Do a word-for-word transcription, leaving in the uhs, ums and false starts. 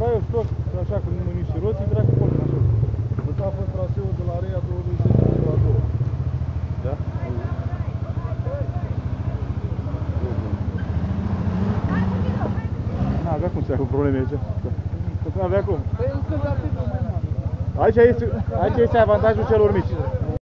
eu stoc, așa, când nu mici și roții, vrea cu portul, așa. Ăsta a fost traseul de la Rea două mii zece la două. Da? N-avea cum să ai cu probleme aici. Că n-avea cum. Aici este, aici este avantajul celor mici.